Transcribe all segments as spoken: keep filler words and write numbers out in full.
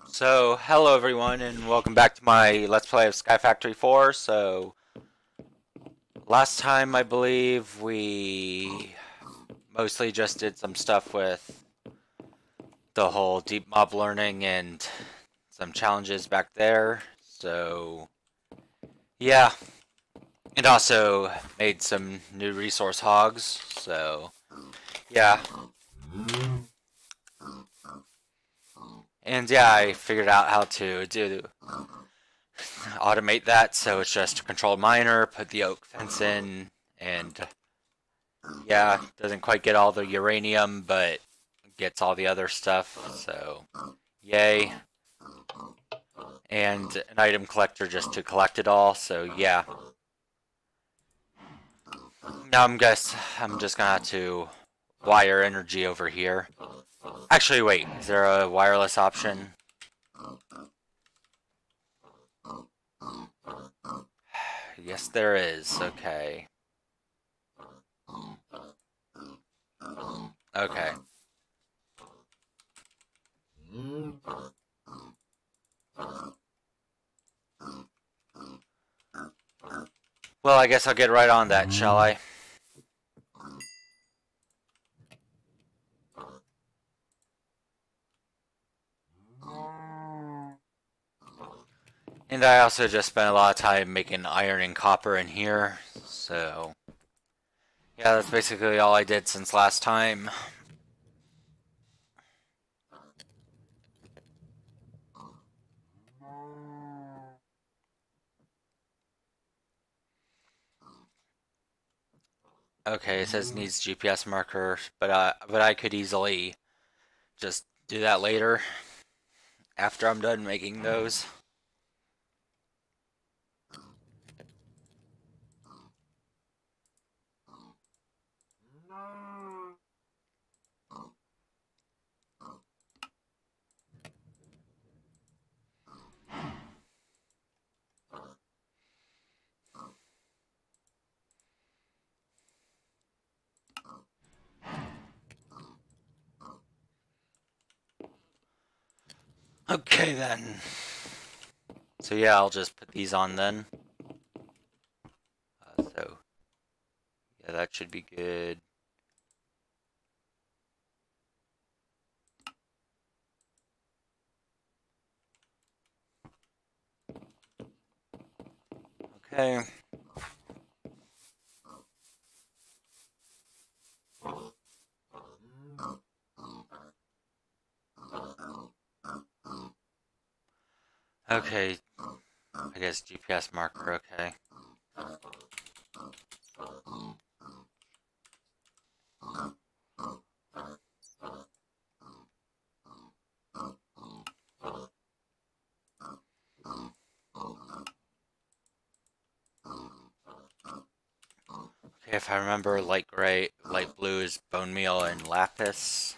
So, hello everyone, and welcome back to my Let's Play of Sky Factory four. So, last time I believe we mostly just did some stuff with the whole deep mob learning and some challenges back there. So, yeah, and also made some new resource hogs. So, yeah. And yeah, I figured out how to do automate that, so it's just a controlled miner, put the oak fence in, and yeah, doesn't quite get all the uranium, but gets all the other stuff, so yay. And an item collector just to collect it all, so yeah. Now I'm guess I'm just gonna have to wire energy over here. Actually, wait, is there a wireless option? Yes, there is. Okay. Okay. Well, I guess I'll get right on that, shall I? And I also just spent a lot of time making iron and copper in here, so yeah, that's basically all I did since last time. Okay, it says needs G P S marker, but uh, but I could easily just do that later after I'm done making those. Okay then. So yeah, I'll just put these on then. Uh, so yeah, that should be good. Okay. Okay, I guess G P S marker, okay. Okay, if I remember, light gray, light blue is bone meal and lapis.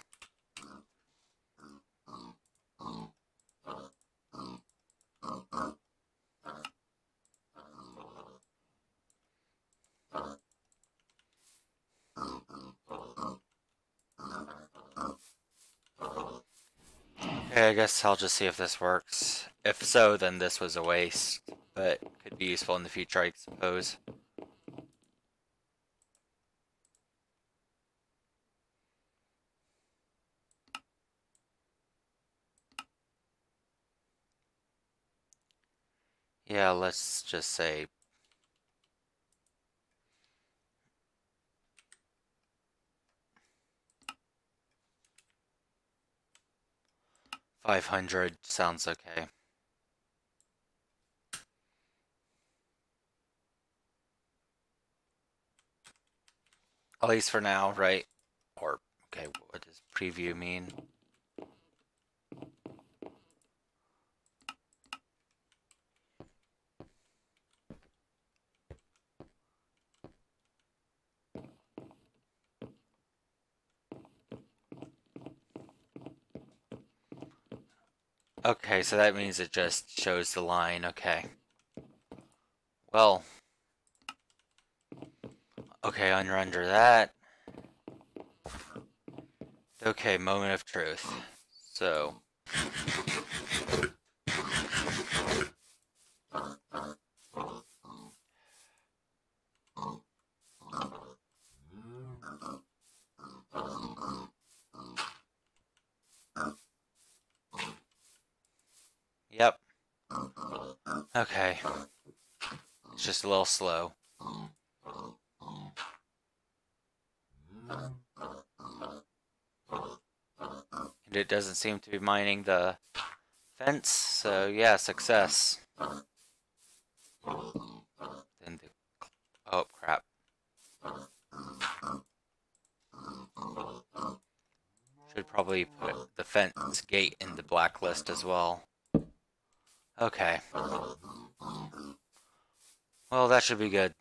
Okay, I guess I'll just see if this works. If so, then this was a waste, but could be useful in the future, I suppose. Yeah, let's just say five hundred sounds okay. At least for now, right? Or, okay, what does preview mean? Okay, so that means it just shows the line, okay. Well, okay, under under that. Okay, moment of truth. So, Yep. Okay. It's just a little slow. And it doesn't seem to be mining the fence, so yeah, success. Then the, oh crap. Should probably put the fence gate in the blacklist as well. Okay. Well, that should be good.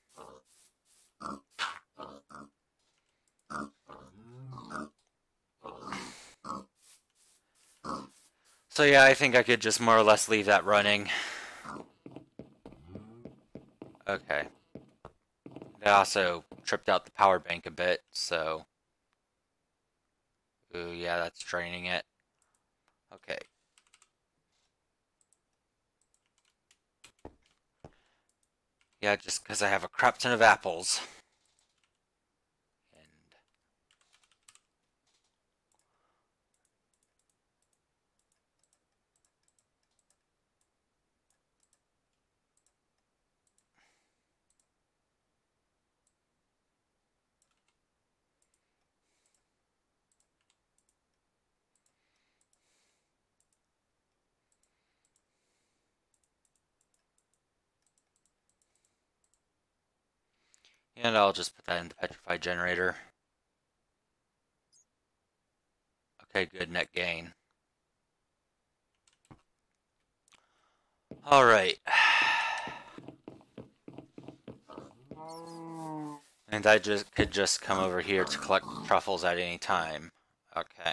So yeah, I think I could just more or less leave that running. Okay. They also tripped out the power bank a bit, so... Ooh, yeah, that's draining it. Okay. Yeah, just because I have a crap ton of apples. And... And I'll just put that in the petrified generator. Okay, good, net gain. Alright. And I just could just come over here to collect truffles at any time. Okay.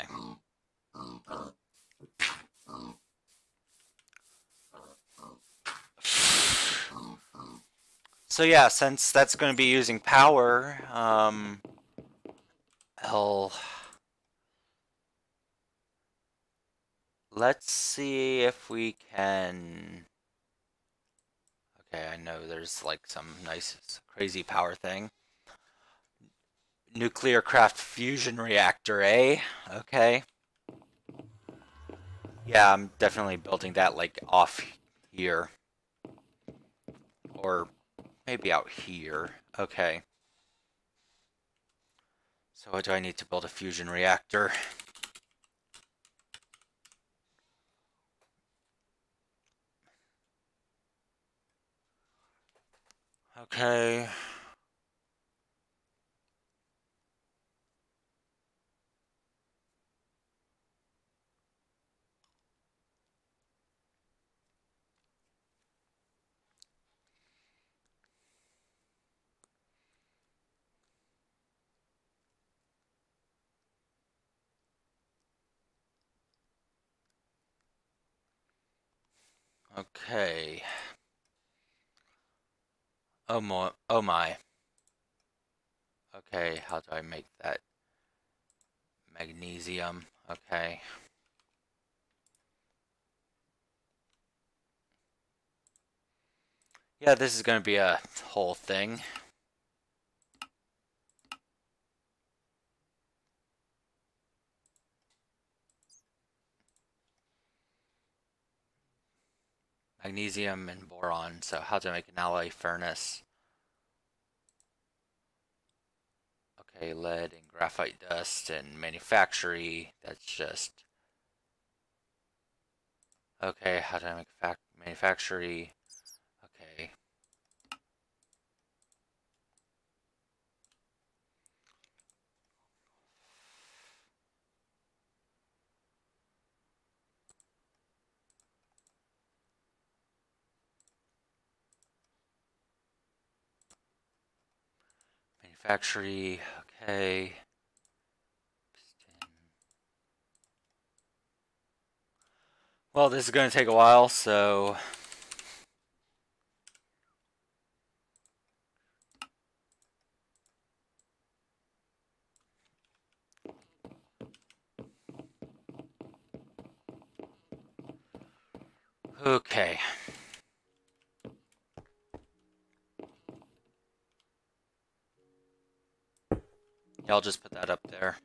So yeah, since that's going to be using power, um, I'll... Let's see if we can... Okay, I know there's like some nice, crazy power thing. Nuclear craft fusion reactor, eh? Okay. Yeah, I'm definitely building that like off here. Or maybe out here. Okay. So what do I need to build a fusion reactor? Okay. Okay. Oh my. Oh my. Okay, how do I make that? Magnesium. Okay. Yeah, this is going to be a whole thing. Magnesium and boron. So how to make an alloy furnace? Okay, lead and graphite dust and manufactory. That's just... Okay, how do I make fac manufactory? Okay. Manufactory, okay. Piston. Well, this is going to take a while, so... Okay. Yeah, I'll just put that up there.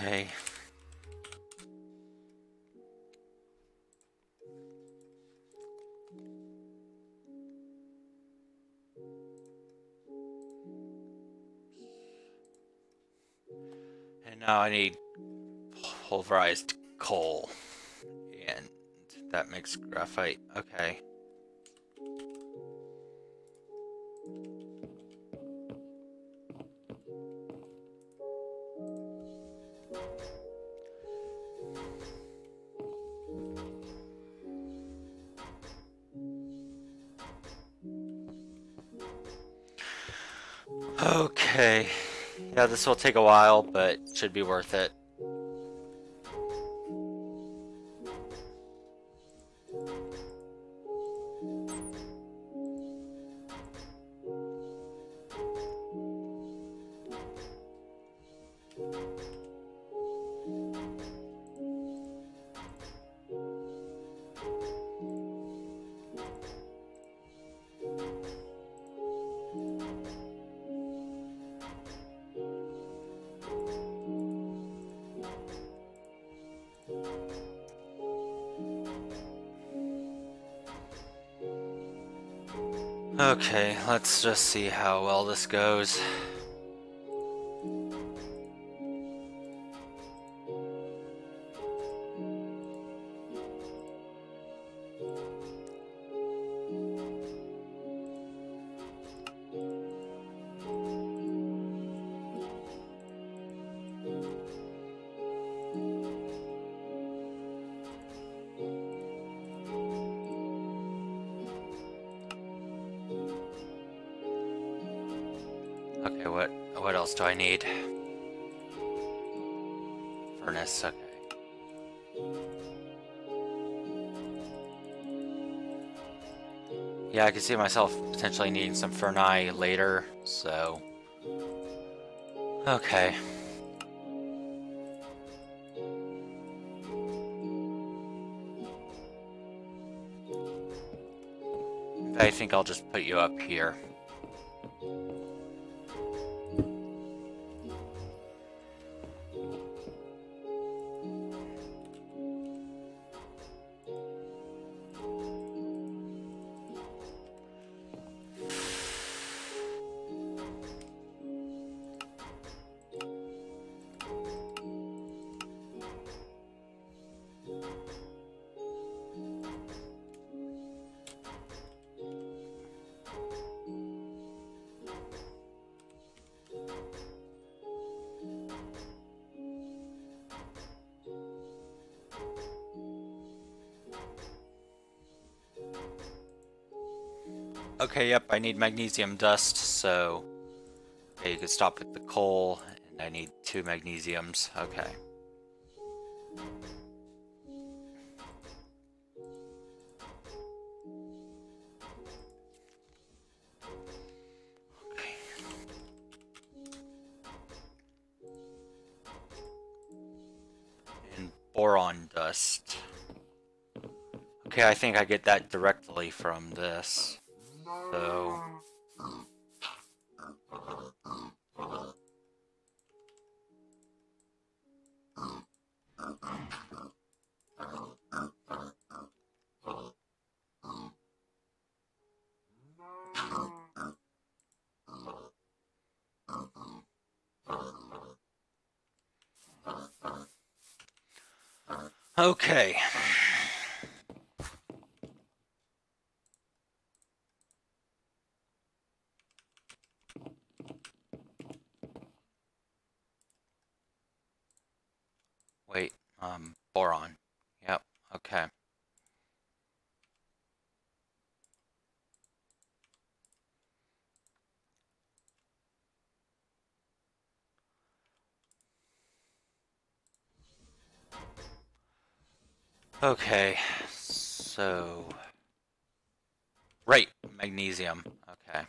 Okay. And now I need pulverized coal. And that makes graphite. Okay. Okay. Yeah, this will take a while, but should be worth it. Okay, let's just see how well this goes. Okay, what what else do I need? Furnace, okay. Yeah, I can see myself potentially needing some Ferni later, so... Okay. I think I'll just put you up here. Okay, yep, I need magnesium dust, so... Okay, you can stop with the coal, and I need two magnesiums, okay. Okay. And boron dust. Okay, I think I get that directly from this, so... Okay. Wait, um, boron. Yep, okay. Okay, so... Right, magnesium, okay.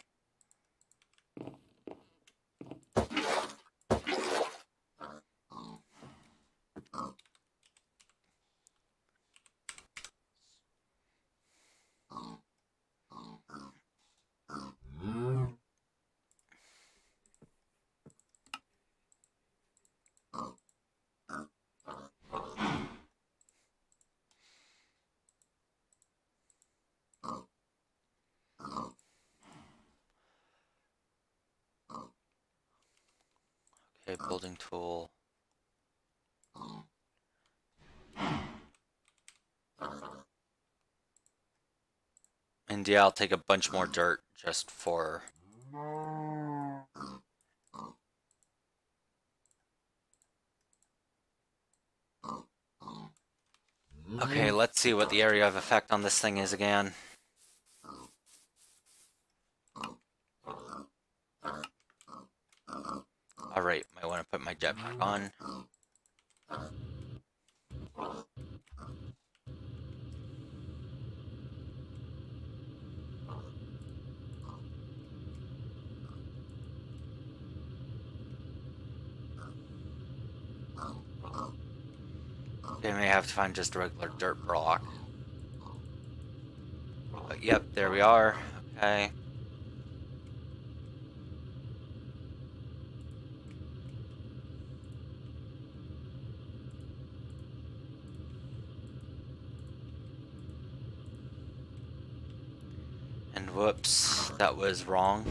Okay, building tool. And yeah, I'll take a bunch more dirt just for... Okay, let's see what the area of effect on this thing is again. Alright, might want to put my jetpack on. Okay, I may have to find just a regular dirt block. But yep, there we are. Okay. And whoops, that was wrong.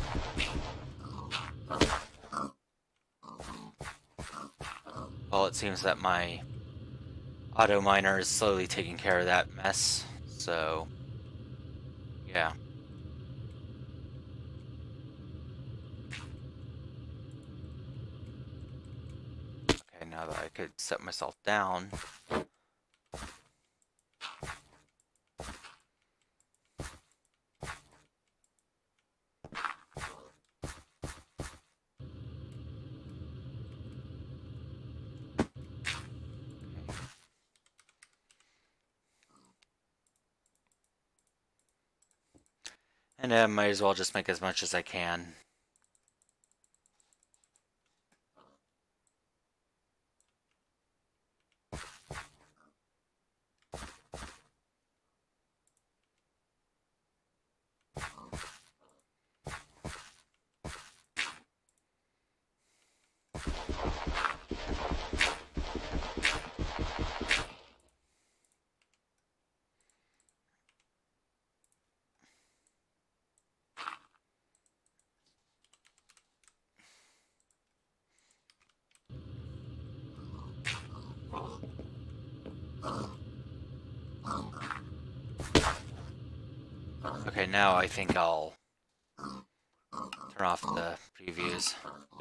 Well, it seems that my auto miner is slowly taking care of that mess, so yeah. Okay, now that I could set myself down. And I might as well just make as much as I can. Okay, now I think I'll turn off the previews.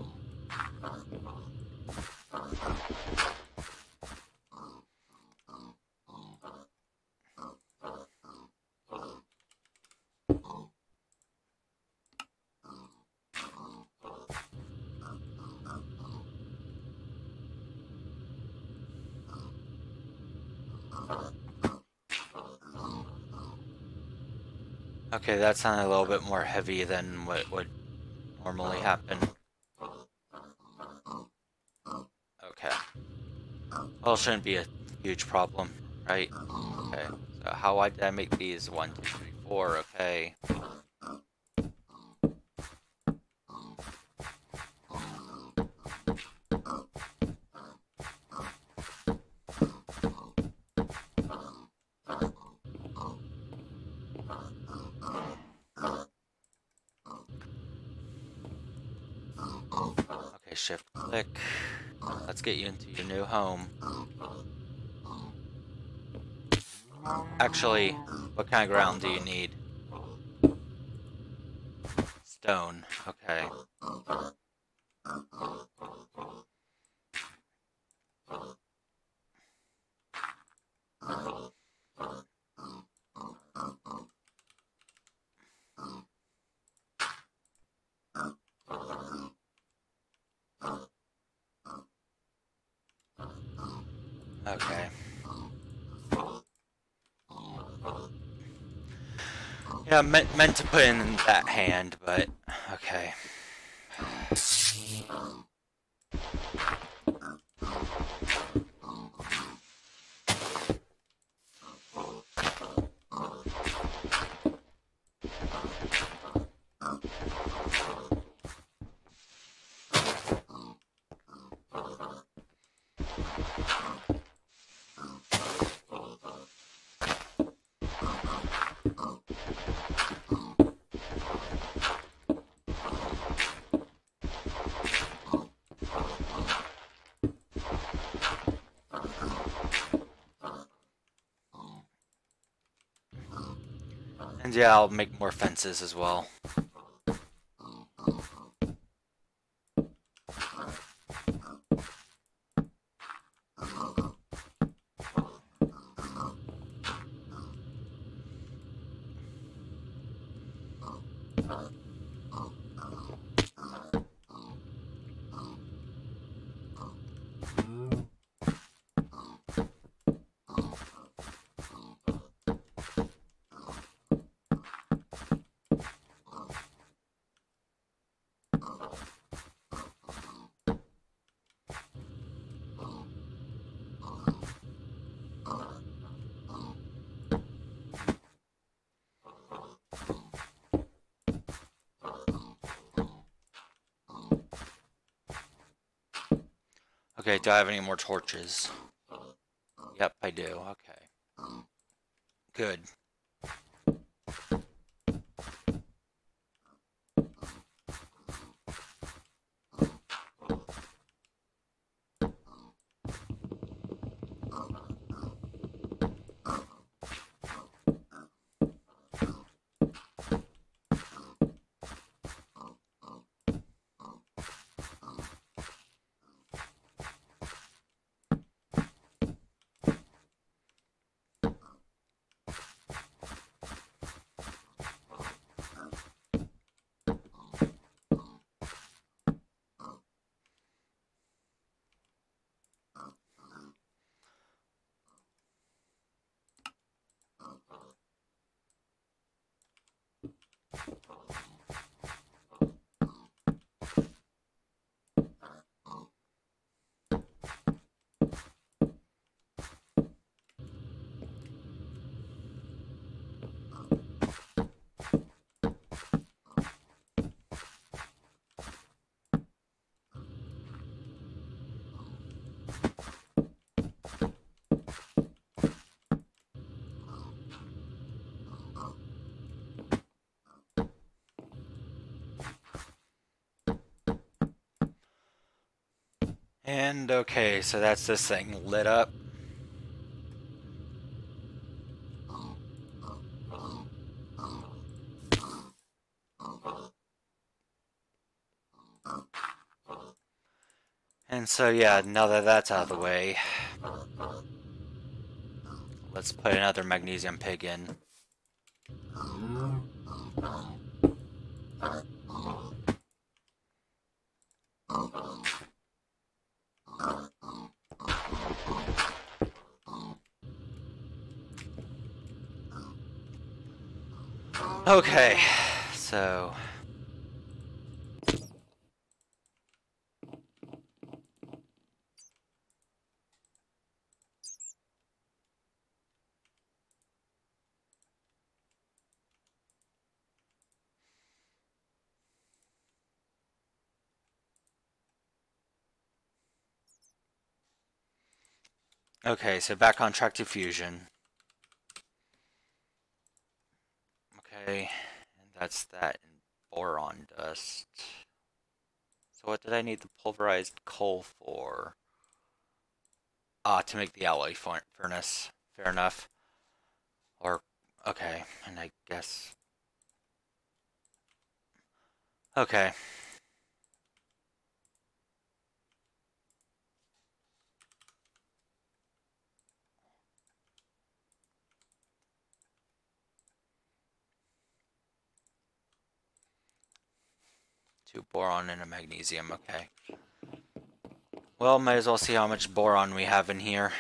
Okay, that sounded a little bit more heavy than what would normally happen. Okay. Well, it shouldn't be a huge problem, right? Okay, so how wide did I make these? One, two, three, four, okay. Okay, shift click. Let's get you into your new home. Actually, what kind of ground do you need? Stone, okay. Okay. Yeah, meant, meant to put in that hand, but okay. And yeah, I'll make more fences as well. Okay, do I have any more torches? Yep, I do. Okay. Good. And okay, so that's this thing lit up. And so yeah, now that that's out of the way, let's put another magnesium pig in. Okay, so... Okay, so back on track to fusion. Okay, and that's that in boron dust. So what did I need the pulverized coal for? Ah, to make the alloy furnace. Fair enough. Or, okay, and I guess... Okay. Two boron and a magnesium, okay. Well, might as well see how much boron we have in here.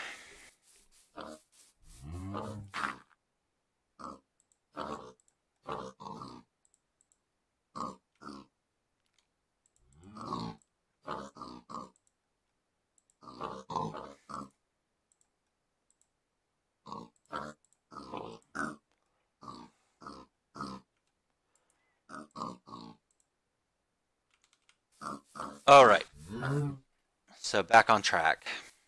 Alright. So back on track.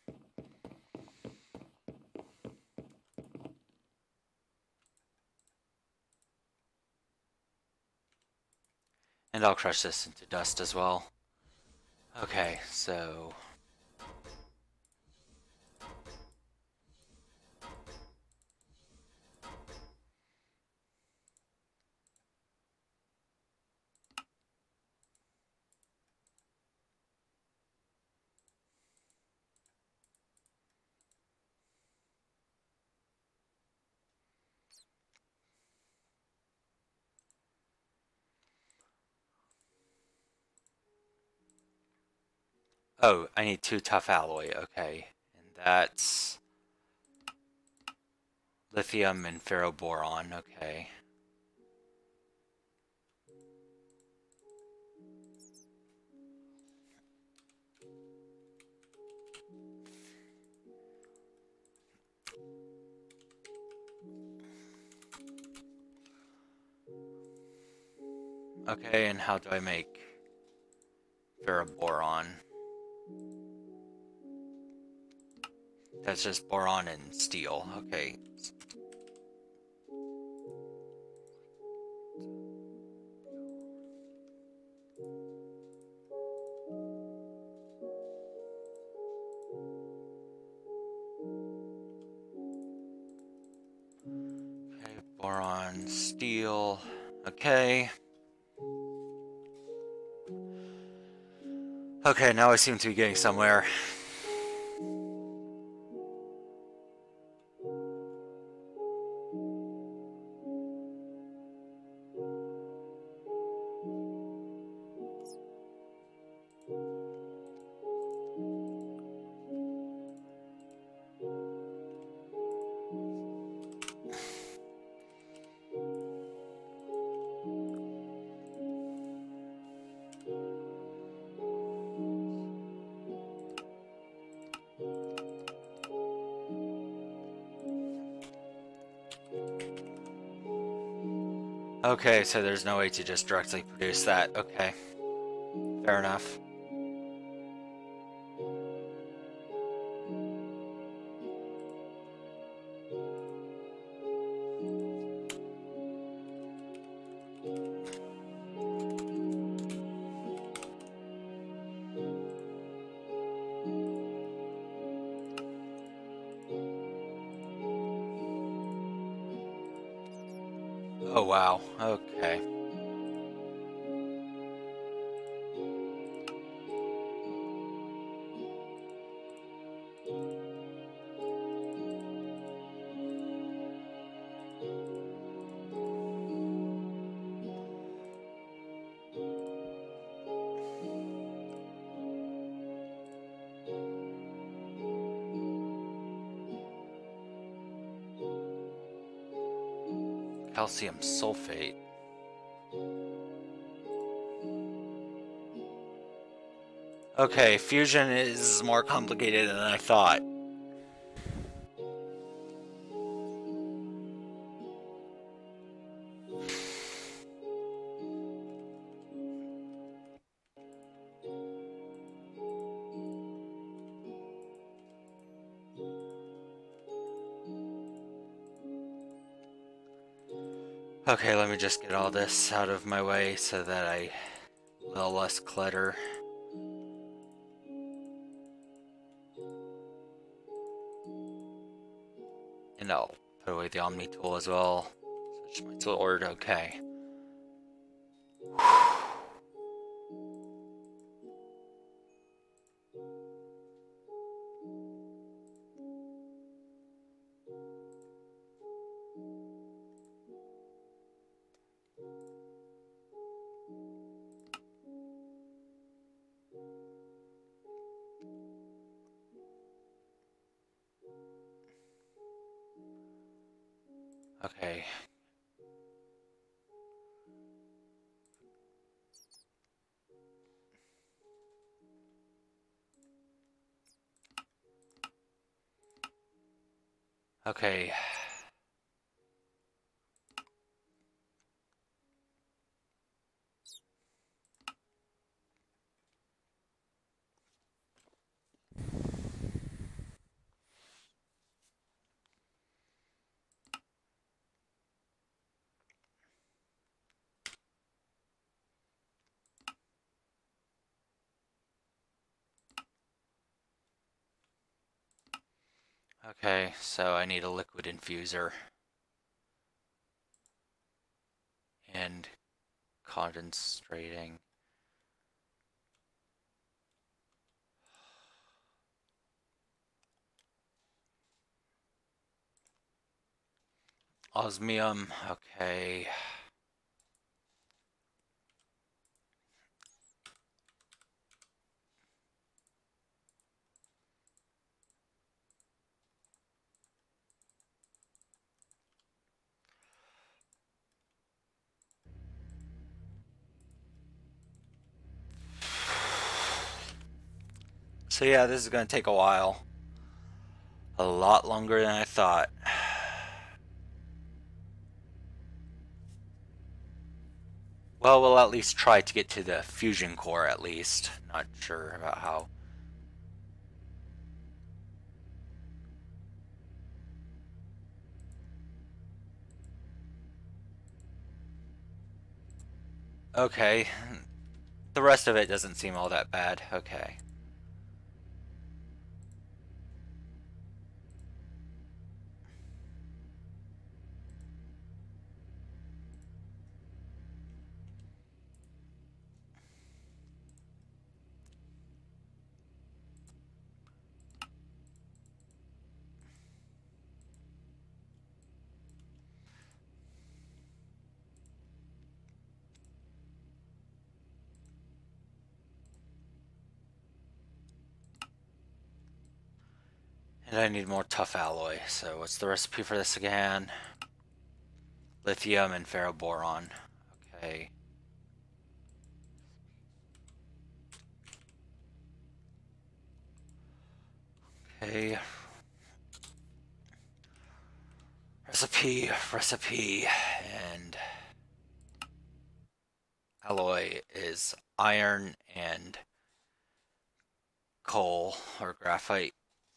And I'll crush this into dust as well. Okay, so... Oh, I need two tough alloy. Okay. And that's lithium and ferroboron. Okay. Okay, and how do I make ferroboron? That's just boron and steel. Okay. Okay, boron, steel. Okay. Okay, now I seem to be getting somewhere. Okay, so there's no way to just directly produce that. Okay. Fair enough. Oh, wow. Okay. Calcium sulfate. Okay, fusion is more complicated than I thought. Okay, let me just get all this out of my way so that I a little less clutter. And I'll put away the Omni tool as well. Switch my tool order. Okay. Okay. Okay. Okay, so I need a liquid infuser. And concentrating. Osmium, okay. So yeah, this is going to take a while. A lot longer than I thought. Well, we'll at least try to get to the fusion core at least. Not sure about how. Okay. The rest of it doesn't seem all that bad. Okay. And I need more tough alloy. So what's the recipe for this again? Lithium and ferroboron. Okay. Okay. Recipe, recipe, and alloy is iron and coal or graphite.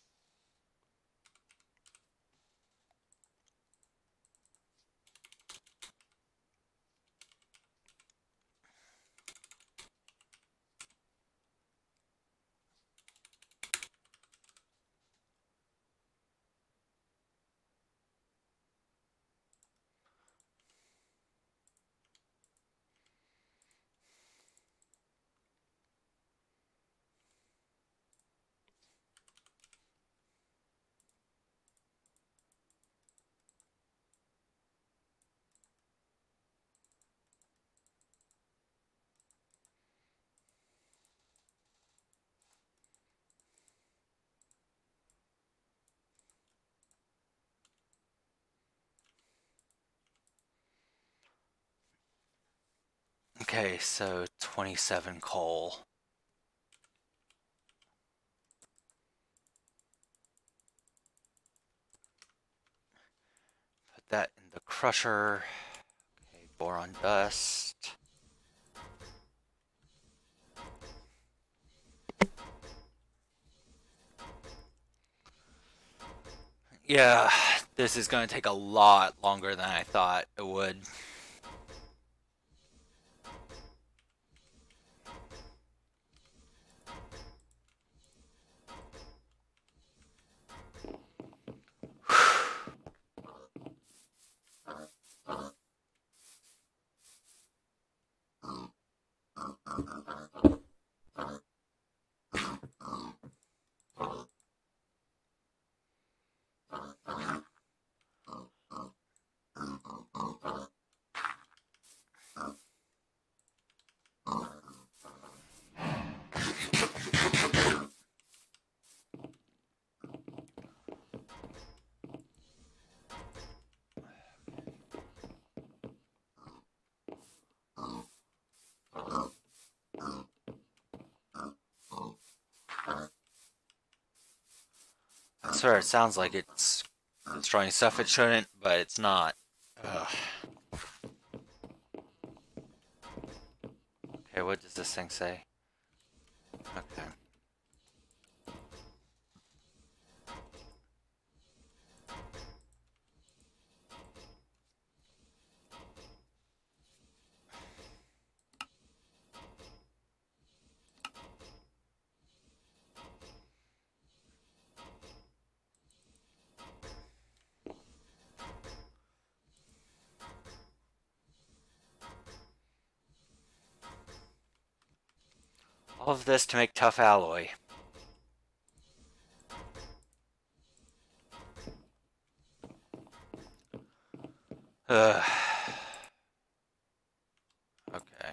Okay, so twenty-seven coal. Put that in the crusher. Okay, boron dust. Yeah, this is going to take a lot longer than I thought it would. I swear it sounds like it's destroying stuff it shouldn't, but it's not. Ugh. Okay, what does this thing say? Okay. All of this to make tough alloy. Ugh. Okay.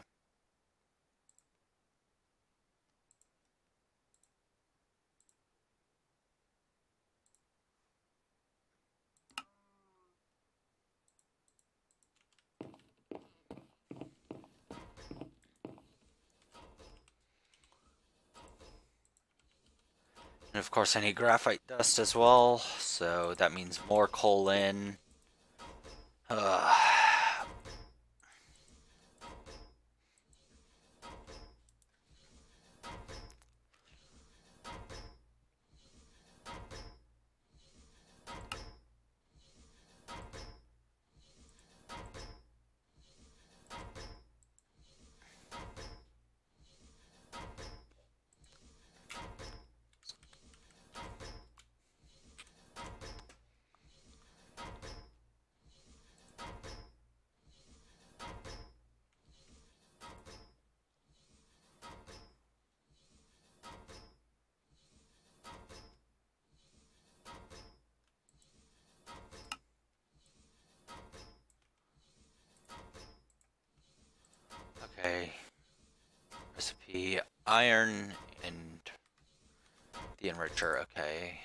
And of course I need graphite dust as well, so that means more coal in. Uh, okay. Recipe iron and the enricher, okay.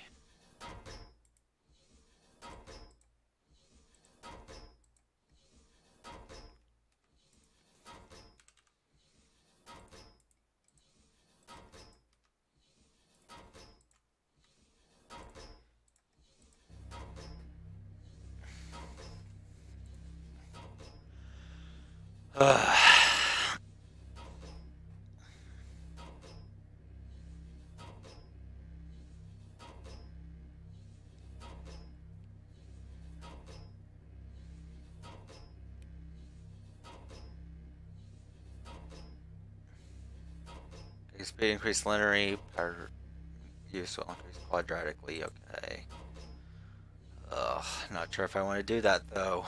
Ugh. Speed increase linearly, power use will increase quadratically, okay. Ugh, not sure if I want to do that though.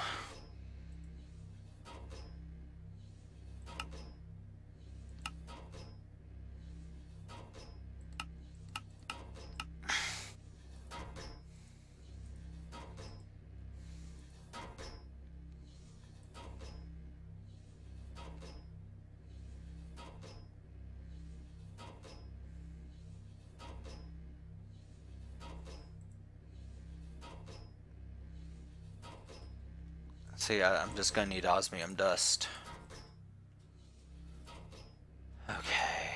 See, I, I'm just gonna need osmium dust. Okay.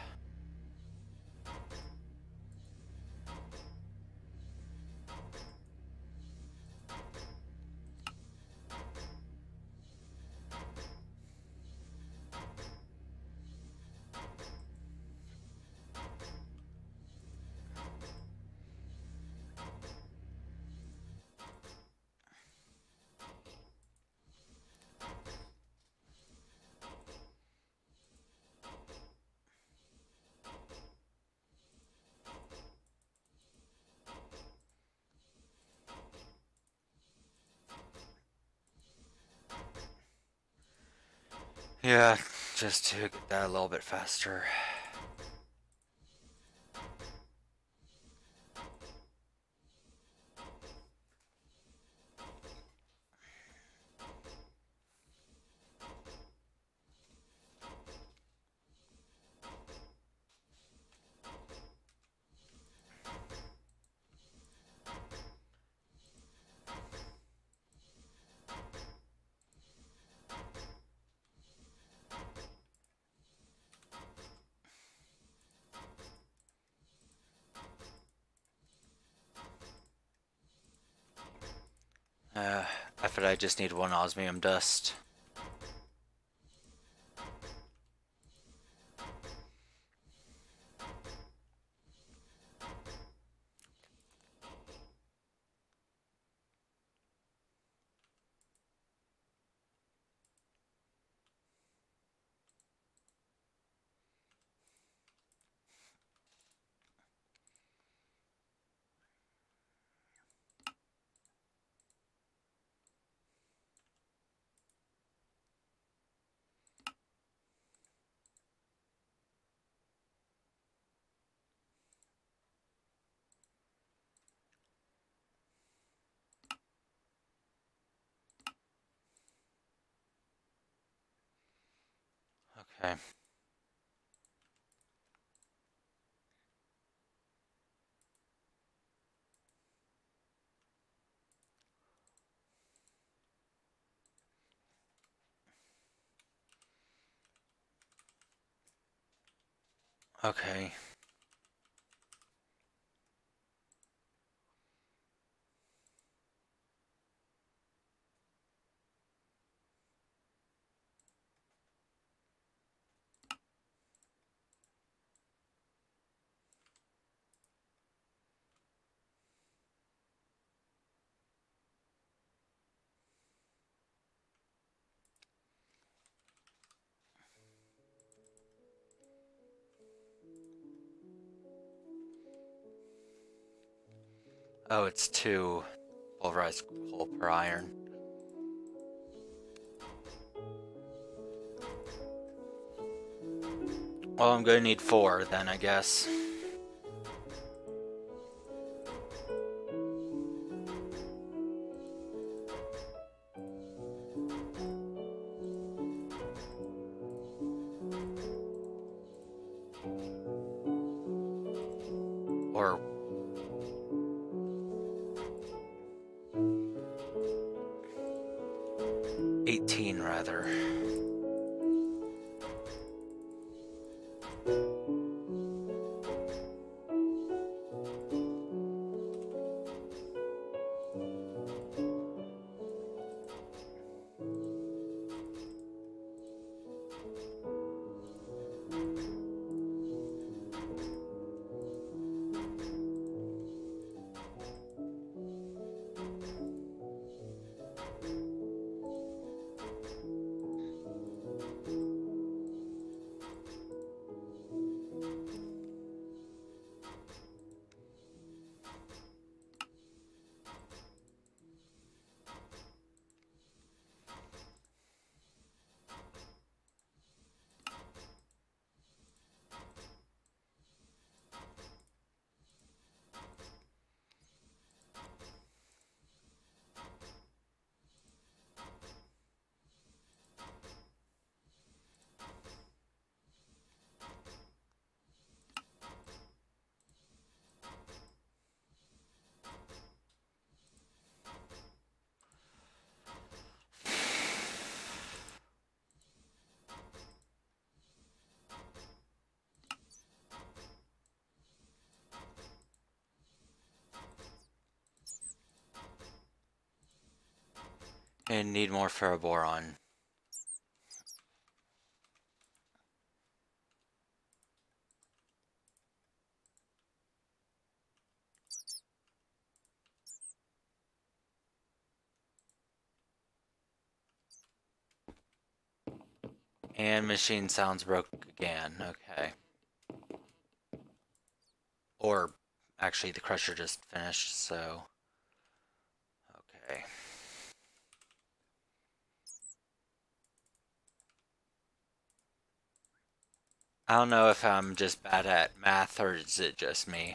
Yeah, just to get that a little bit faster. Uh, I thought I just need one osmium dust. Okay. Okay. Oh, it's two pulverized coal per iron. Well, I'm gonna need four then, I guess. Or eighteen, rather. And need more ferroboron. And machine sounds broke again. Okay. Or actually, the crusher just finished, so. Okay. I don't know if I'm just bad at math or is it just me.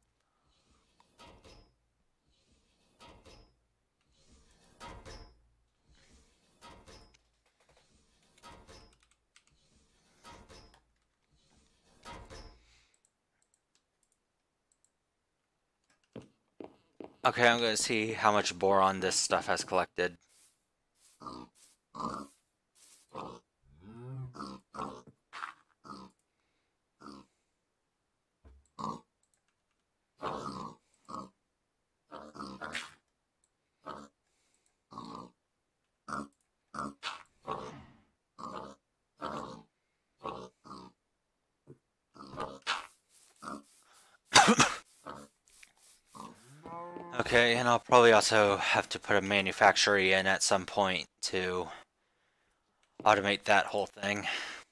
Okay, I'm gonna see how much boron this stuff has collected. Okay, and I'll probably also have to put a manufactory in at some point to automate that whole thing.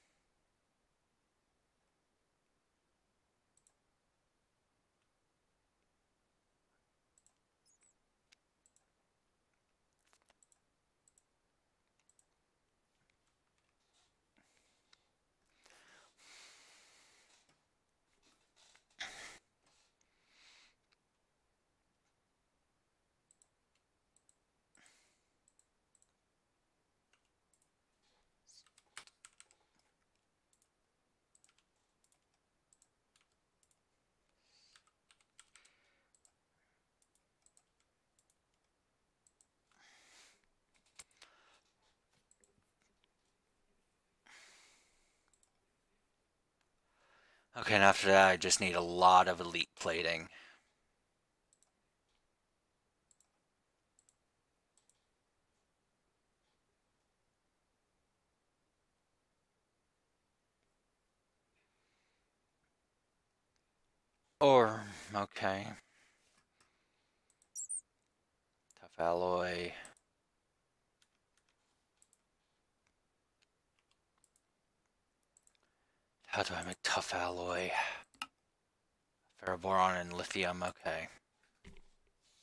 Okay, and after that I just need a lot of elite plating. Or, okay. Tough alloy. How do I make tough alloy? Ferroboron and lithium, okay.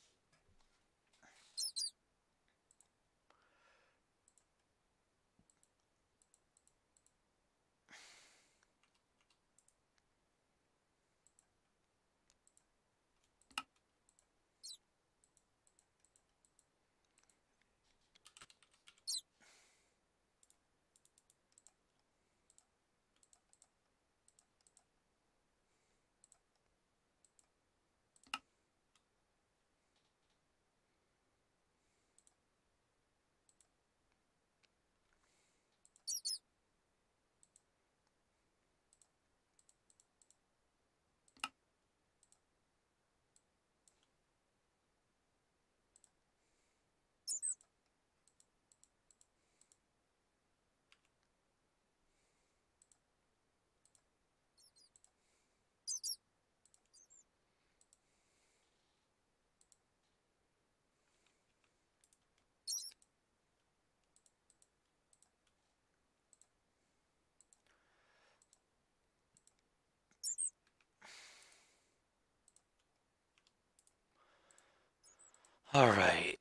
All right.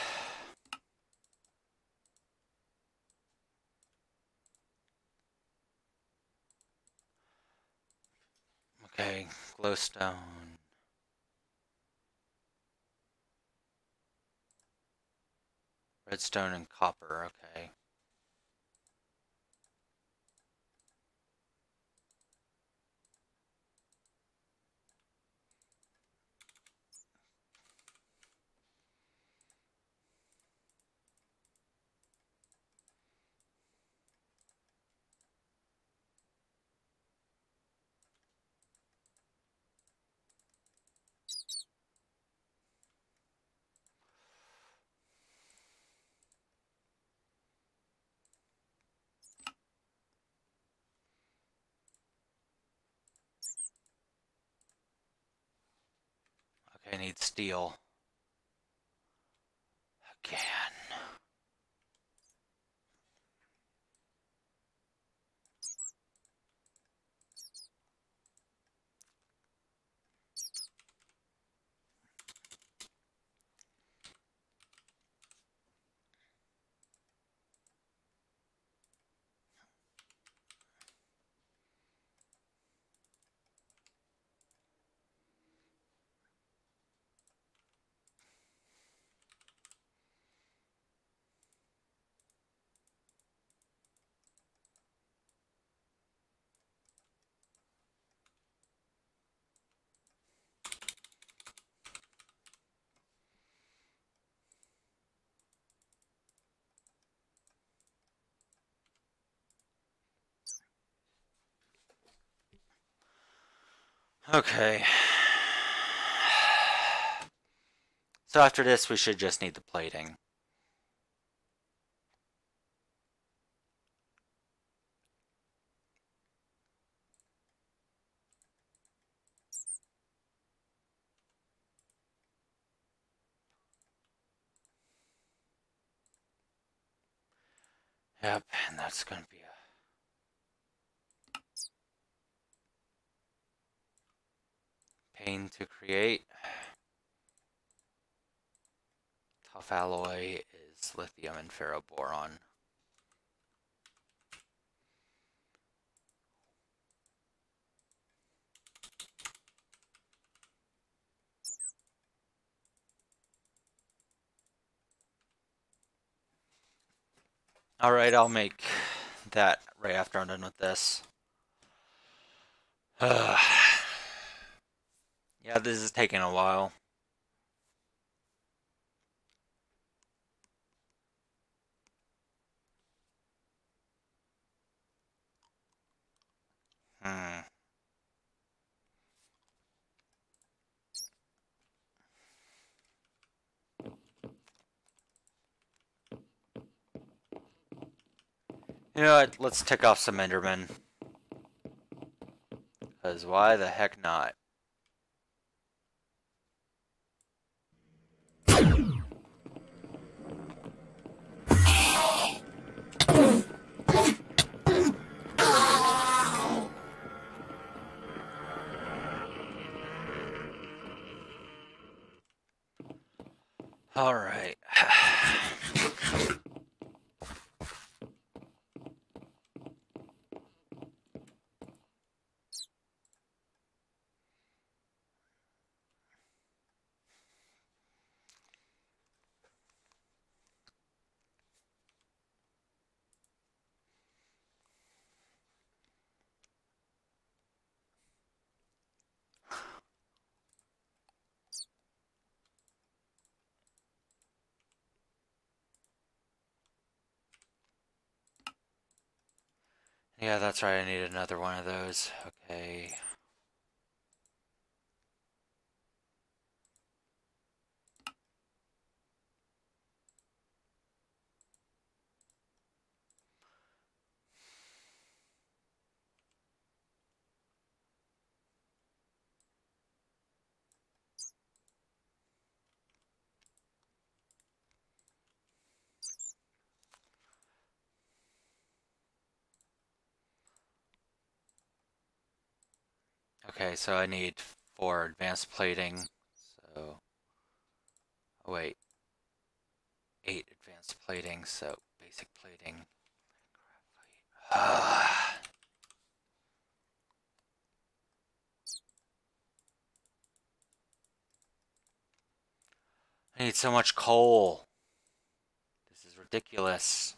Okay, glowstone. Redstone and copper, okay. Okay, I need steel. Again. Okay. So after this, we should just need the plating. Yep, and that's going to be a pain to create. Tough alloy is lithium and ferroboron. Alright, I'll make that right after I'm done with this. Uh, yeah, this is taking a while. Hmm. You know what? Let's tick off some Endermen. Because why the heck not? Alright. Yeah, that's right, I need another one of those. Okay. Okay, so I need four advanced plating. So Oh, wait. Eight advanced plating, so basic plating. I need so much coal. This is ridiculous.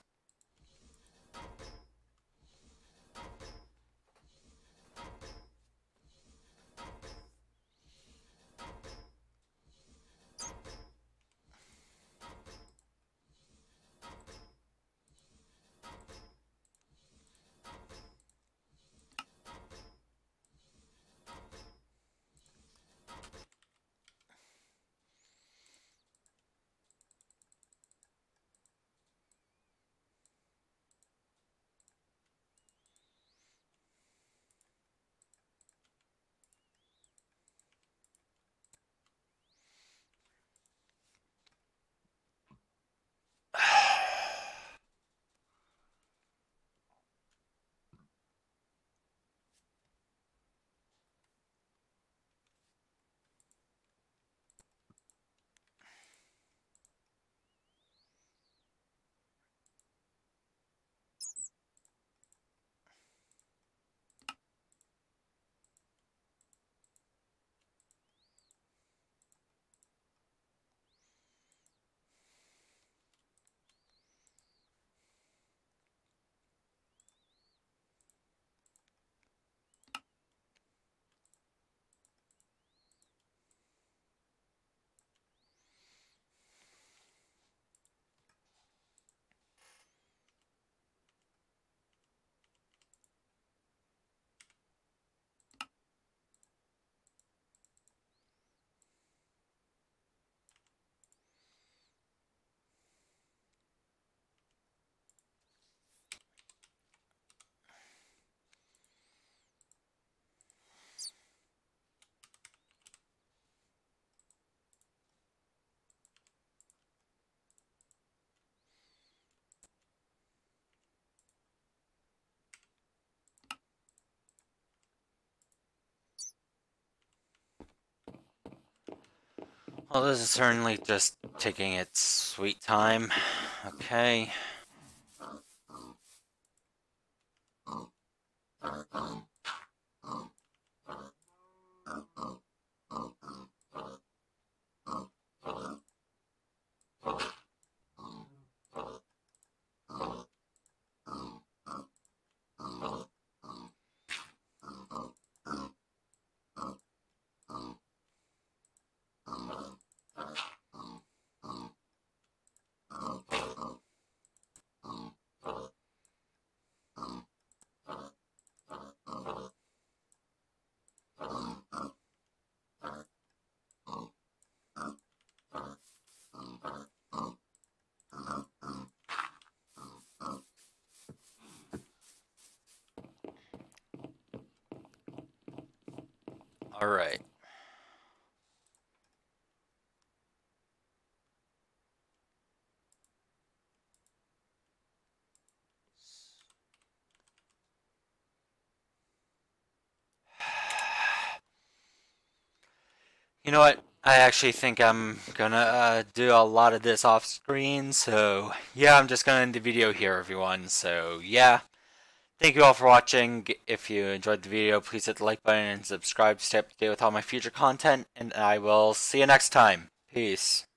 Well, this is certainly just taking its sweet time. Okay. All right. You know what? I actually think I'm gonna uh, do a lot of this off screen, so yeah, I'm just gonna end the video here, everyone. So yeah, thank you all for watching. If you enjoyed the video, please hit the like button and subscribe to stay up to date with all my future content, and I will see you next time. Peace.